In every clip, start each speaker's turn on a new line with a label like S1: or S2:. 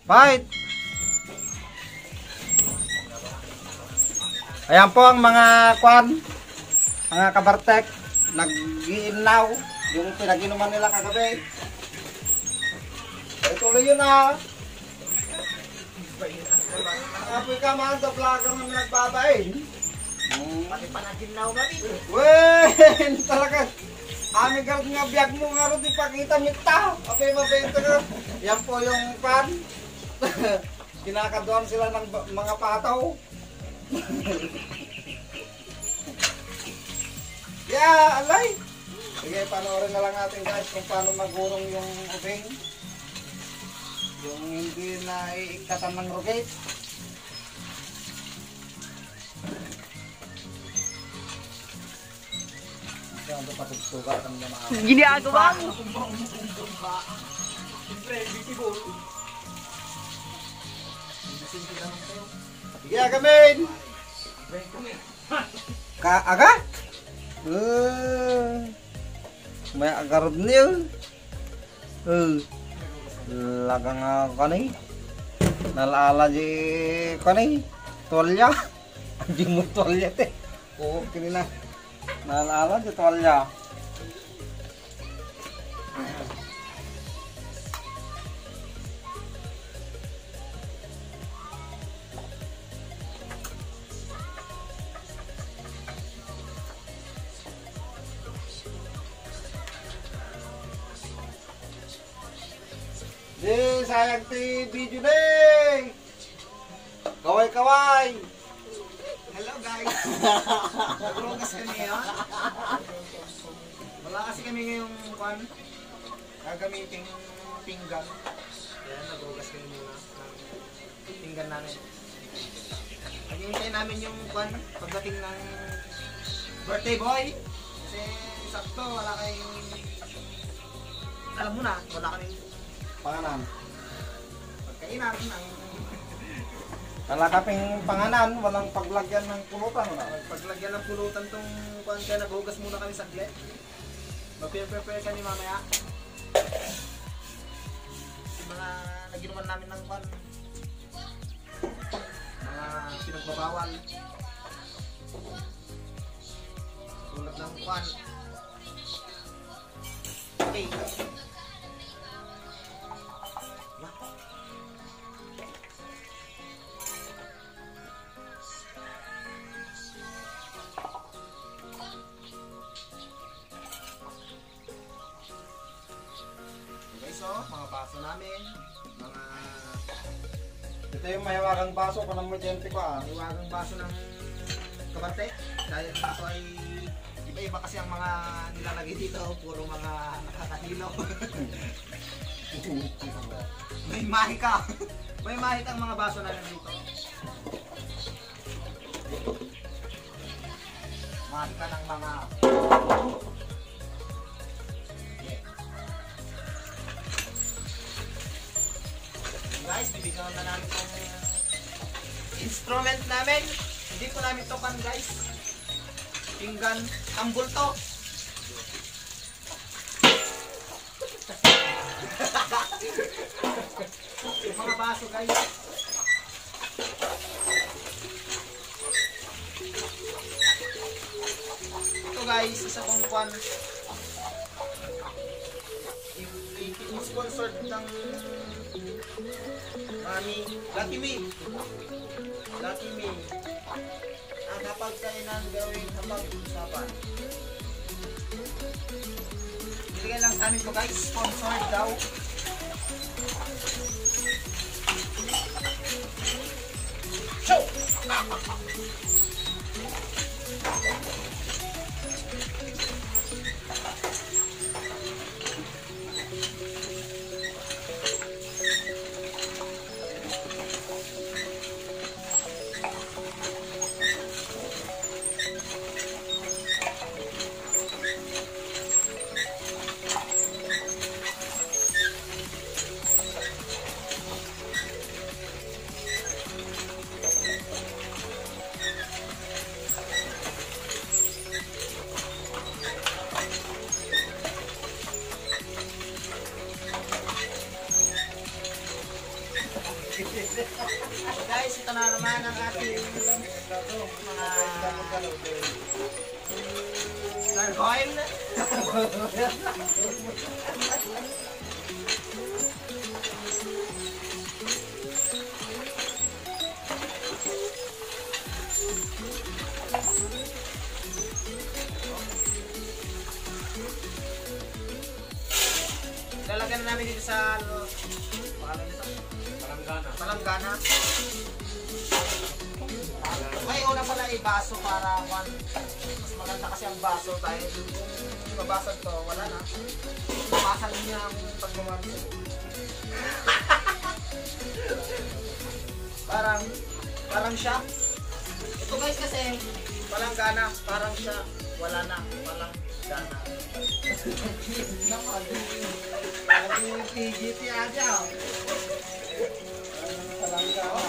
S1: Fight! Ayan po ang mga kwan, mga kabartek, nag-iinaw, yung pinag-inuman nila kagabi. Tuloy yun ah. Apoy ka man, the vlogger na nagbabain.
S2: Pati panaginaw na rin.
S1: Wen! Talaga. Aming garot nga biyag mo nga rin ipakita mita. Okay, mabenta ka. Yan po yung pan. Kinakaduan sila ng mga pataw. Yeah, alay. Sige, panoorin na lang natin guys kung paano magurong yung ubing. Yung hindi na iikatan ng rugate.
S2: Ginagawa mo.
S1: Sige, agamin! Aga? May agarod niyo. Lagang kanay. Nalala di kanay. Tolya. Hindi mo tolya te. Oo, kinina. Nalala di tolya. Di, sayang ti video day. Kaway-kaway.
S2: Hello guys. Nagrugas kami ngayon. Wala kasi kami ngayong pan. Gagamiting pinggan. Kaya nagrugas kami muna ng pinggan namin. Pag-iintay namin yung pan pagdating ng birthday boy. Kasi sakto wala kayong alam mo na, wala kaming
S1: Panganan.
S2: pagkainan ng
S1: Wala kaping panganan, walang paglagyan ng pulutan.
S2: paglagyan ng pulutan tong kuan, kaya naghugas muna kami saglit. Mag-prepare kami mamaya. Yung mga naginuman namin ng kuan, mga pinagbabawal. Tulad ng kuan. Okay. So, mga baso namin, mga
S1: Ito yung mahiwagang baso ko ng emergency ko ah.
S2: iwagang baso ng kabante. Dahil ito ay iba-iba kasi ang mga nilalagay dito, puro mga nakakahilo. May mahika. May mahika ang mga baso namin dito. Mahika ng mga guys, bibigyan na namin itong instrument namin. Hindi po namin tokan guys. Pinggan, ang bulto. Yung mga baso guys. Ito guys, isa kong kwan. I-sponsor ng Mami, Lucky Me. Lucky Me. Ang kapag kainan gawin kapag usapan. Bigay lang sa amin ko guys, sponsored daw. Show! Guys, ito na naman ang ating gargoyle. Lalagyan na namin dito sa palanggana. May una pala baso para mas maganda kasi ang baso tayo. Kung mabasag to, wala na. Mabasag niya ang pagmamahal. Parang siya. Ito guys kasi palanggana, parang siya, wala na, palanggana.
S1: Pigit aja. Palanggana.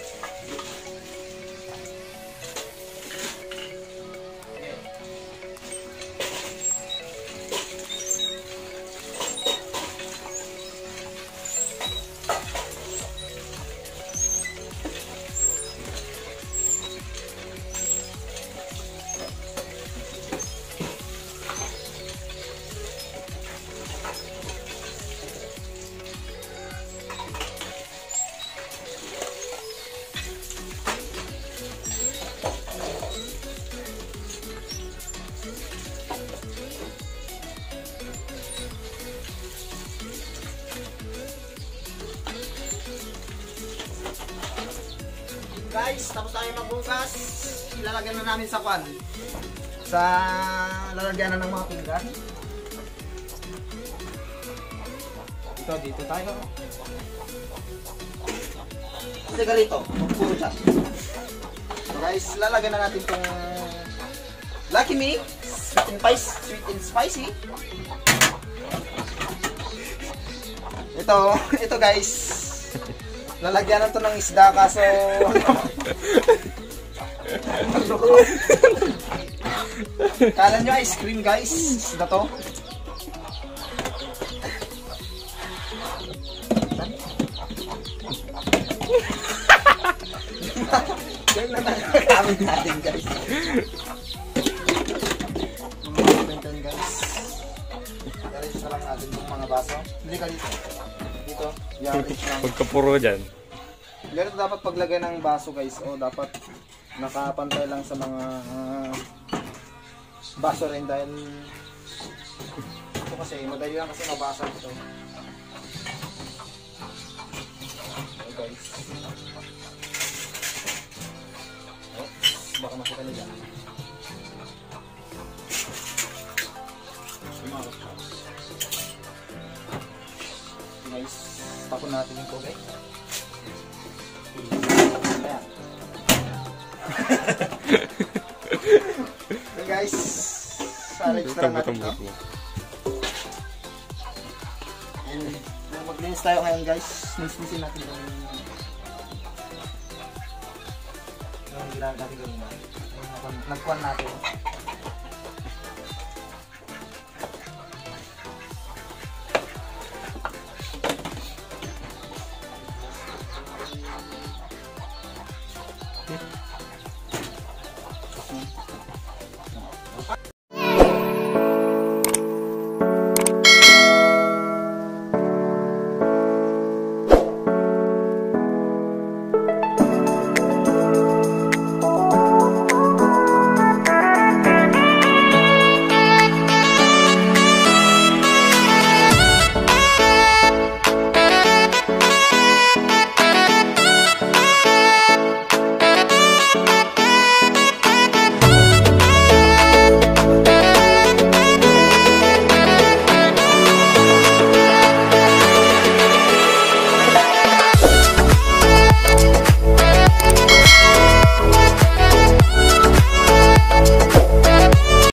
S2: Guys, tapos tayo magbukas. Ilalagyan na namin sa kwan. Sa lalagyan na ng mga pinggan. Ito, dito tayo. Kasi ganito, puro siya. Guys, lalagyan na natin itong Lucky Me Sweet and Spicy. Ito guys. Lalagyan na ito ng isda kaso kala nyo ice cream guys. Isda to. Yan na nakakamit natin guys. Mga guys. Yaris na lang natin itong mga baso. Hindi ka dito. Dito. Yaris lang.
S3: Pagkapuro dyan.
S2: Ganito dapat paglagay ng baso guys. O dapat nakapantay lang sa mga baso rin dahil ito kasi madali lang kasi mabasag ito. Okay guys. Oops, baka makita nyo dyan. Guys, tapon natin yung tubig. Ayan. Okay guys, sa-arrange na lang natin ito. And mag-linis tayo ngayon guys. Linis-lisin natin yung ginagawa natin gawin na. Nagkuhan natin.